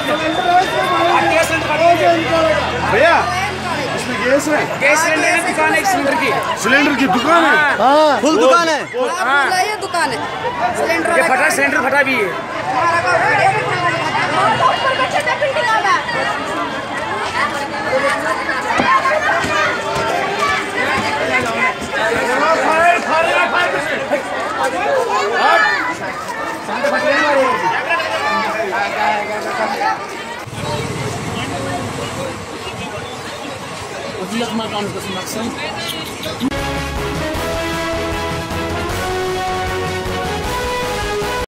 भैया इसमें गैस है, गैस सिलेंडर की दुकान है, सिलेंडर की दुकान है, हाँ फुल दुकान है, ये दुकान है। सिलेंडर सिलेंडर फटा भी है। Dia kemakan ke Sumatera.